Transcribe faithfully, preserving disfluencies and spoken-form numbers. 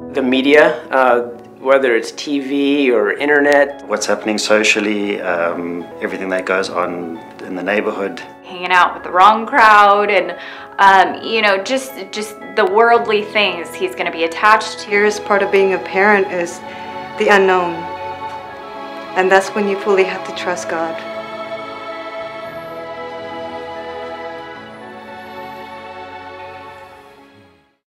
The media, uh, whether it's T V or internet. What's happening socially, um, everything that goes on in the neighborhood. Hanging out with the wrong crowd and, um, you know, just, just the worldly things he's going to be attached to. Here's part of being a parent is the unknown. And that's when you fully have to trust God.